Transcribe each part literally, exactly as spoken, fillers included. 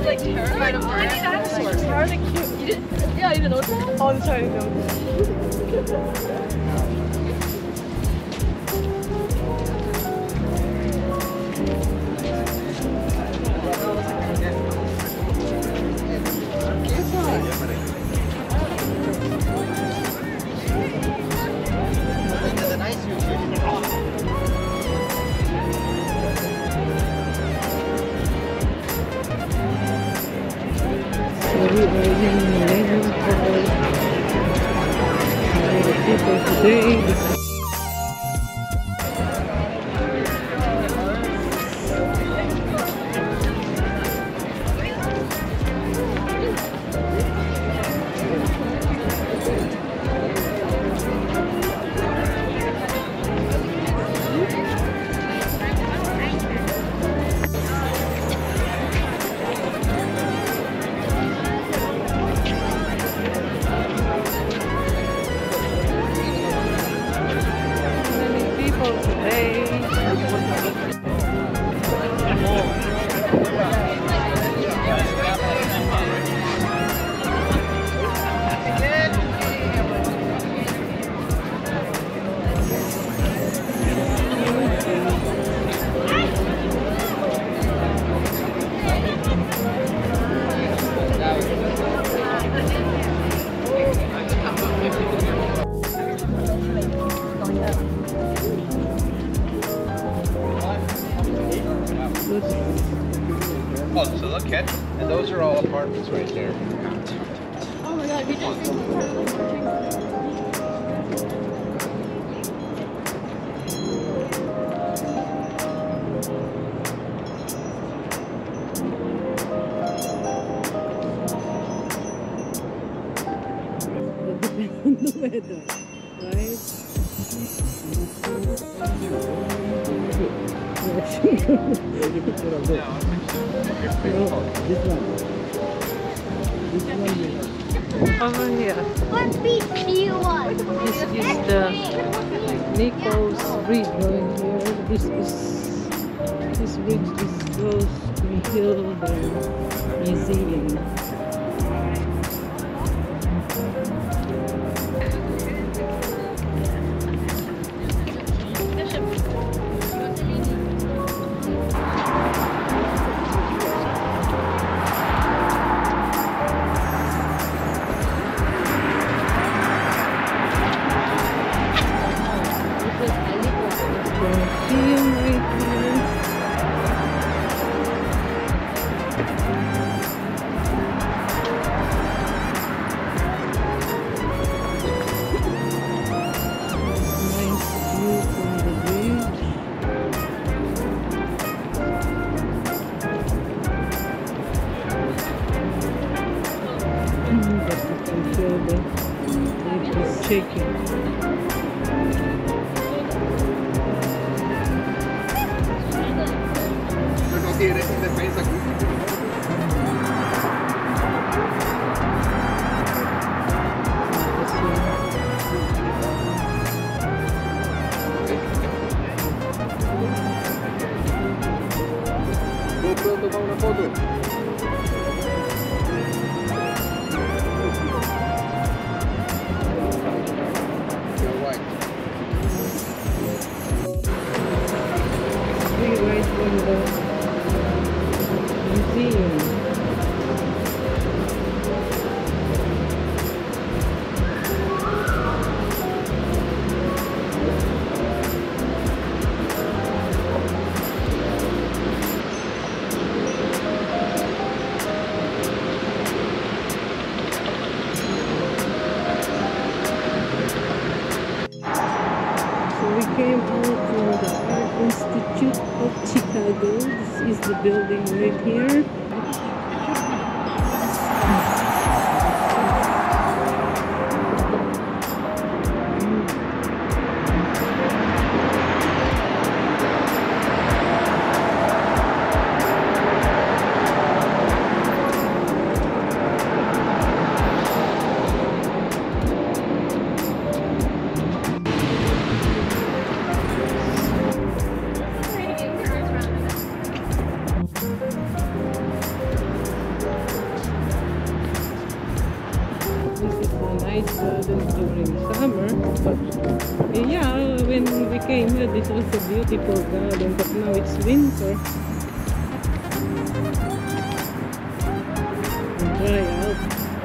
like terrified of dinosaurs. How are they cute? You didn't, yeah, you didn't know that? Oh, I'm sorry to know. We are in Millennium Park. A lot of people today. Oh, so look at, and those are all apartments right there. Oh my god, we just It depends on the weather, right? No, this one. This one. Over here. What beach do you want? This is the Nichols Bridge going here. This is this bridge is close to Hilda Museum. Shaking. GoPro, tomar una foto. Right from the museum. So we came out from the Art Institute of Chicago. This is the building right here. nice uh, during summer, but uh, yeah, when we came here, this was a beautiful garden, but now it's winter. Dry out.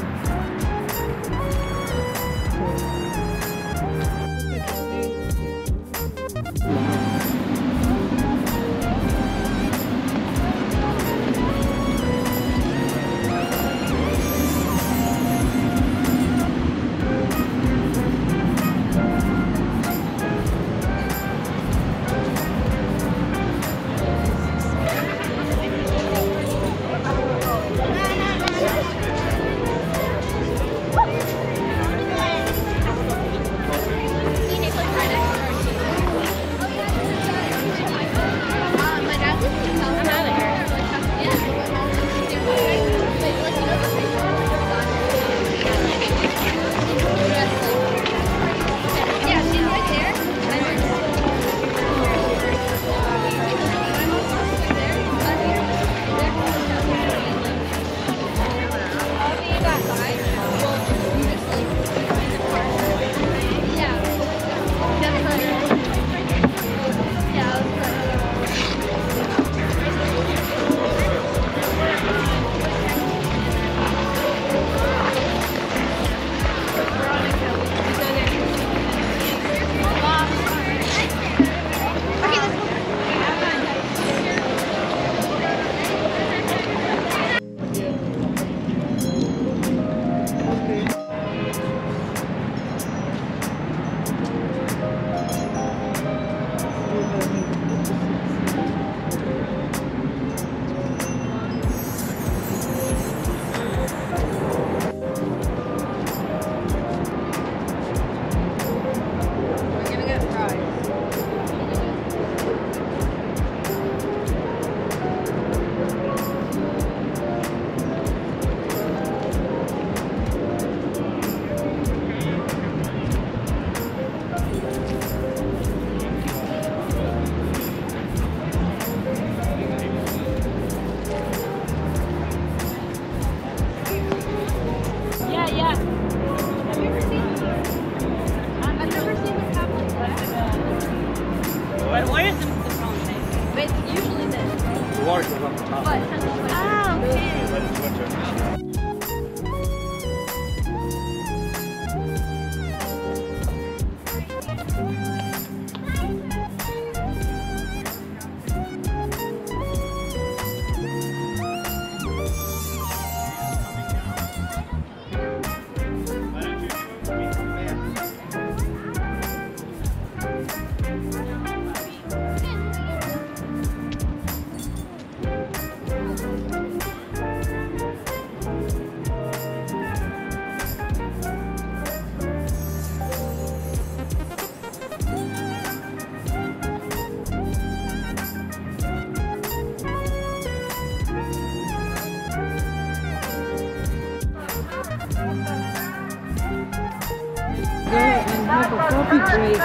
Go and have a coffee break.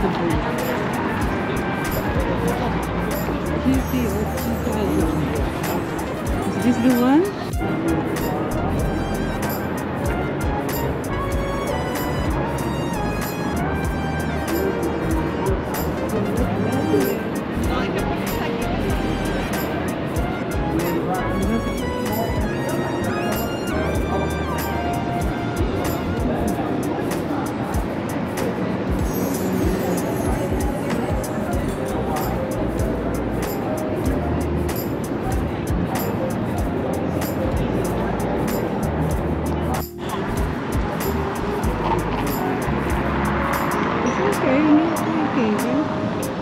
the bridge. City of Chicago. Is this the one? Okay, no, okay, yeah.